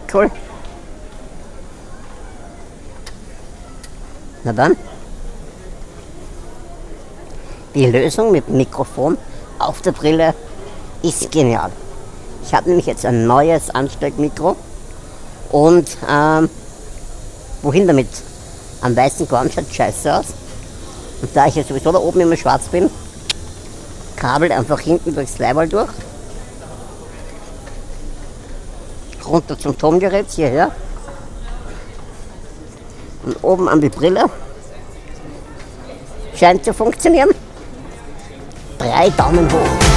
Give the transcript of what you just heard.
cool. Na dann. Die Lösung mit dem Mikrofon auf der Brille ist genial. Ich habe nämlich jetzt ein neues Ansteckmikro und wohin damit? Am weißen Korn schaut scheiße aus. Und da ich ja sowieso da oben immer schwarz bin, Kabel einfach hinten durchs Leibwall durch. Runter zum Tongerät hierher. Und oben an die Brille. Scheint zu funktionieren. 3 Daumen hoch.